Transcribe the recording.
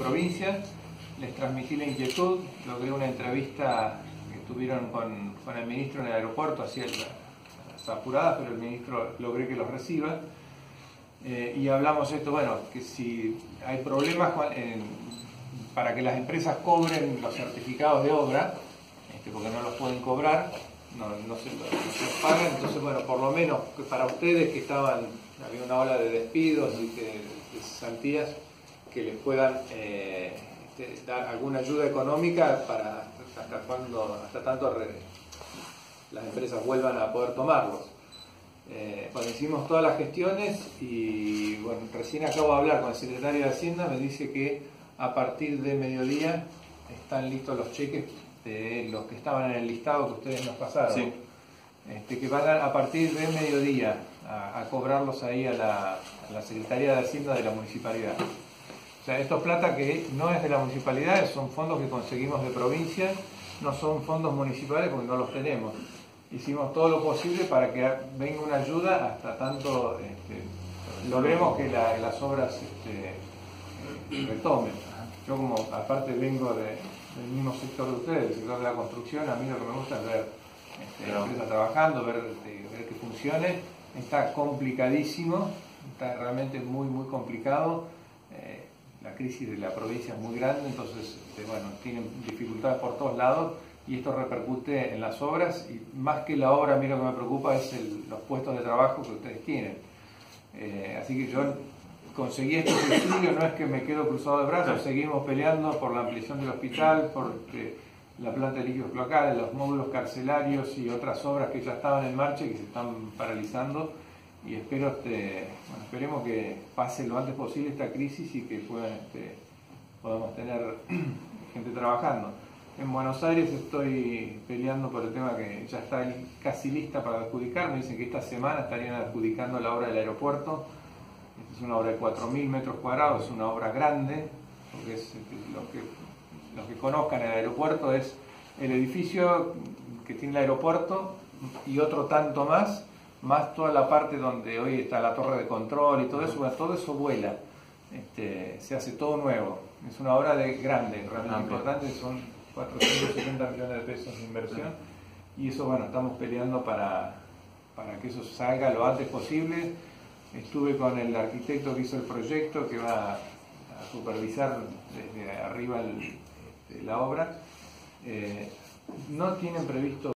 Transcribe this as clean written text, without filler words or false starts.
provincia, les transmití la inquietud, logré una entrevista que tuvieron con el ministro en el aeropuerto, hacía las apuradas, pero el ministro logré que los reciba. Y hablamos esto, bueno, que si hay problemas para que las empresas cobren los certificados de obra, porque no los pueden cobrar, no se los pagan, entonces bueno, por lo menos que para ustedes que había una ola de despidos y de cesantías, que les puedan dar alguna ayuda económica para hasta tanto las empresas vuelvan a poder tomarlos. Bueno, hicimos todas las gestiones y bueno, recién acabo de hablar con el secretario de Hacienda, me dice que a partir de mediodía están listos los cheques de los que estaban en el listado que ustedes nos pasaron. Sí. Que van a partir de mediodía a cobrarlos ahí a la Secretaría de Hacienda de la Municipalidad. O sea, esto es plata que no es de la Municipalidad, son fondos que conseguimos de provincia, no son fondos municipales porque no los tenemos. Hicimos todo lo posible para que venga una ayuda hasta tanto logremos que las obras retomen. Yo como aparte vengo del mismo sector de ustedes, del sector de la construcción, a mí lo que me gusta es ver la empresa trabajando, ver que funcione. Está complicadísimo, está realmente muy muy complicado. La crisis de la provincia es muy grande, entonces bueno, tienen dificultades por todos lados y esto repercute en las obras y más que la obra, a mí lo que me preocupa es los puestos de trabajo que ustedes tienen. Así que yo conseguí este subsidio, no es que me quedo cruzado de brazos, seguimos peleando por la ampliación del hospital, por la planta de líquidos cloacales, los módulos carcelarios y otras obras que ya estaban en marcha y que se están paralizando. Y esperemos que pase lo antes posible esta crisis y que podamos tener gente trabajando. En Buenos Aires estoy peleando por el tema que ya está casi lista para adjudicar. Me dicen que esta semana estarían adjudicando la obra del aeropuerto. Esta es una obra de 4.000 metros cuadrados, es una obra grande, porque los que conozcan el aeropuerto es el edificio que tiene el aeropuerto y otro tanto más toda la parte donde hoy está la torre de control y todo eso vuela, se hace todo nuevo. Es una obra grande, realmente importante, son 470 millones de pesos de inversión y eso, bueno, estamos peleando para que eso salga lo antes posible. Estuve con el arquitecto que hizo el proyecto, que va a supervisar desde arriba la obra. No tienen previsto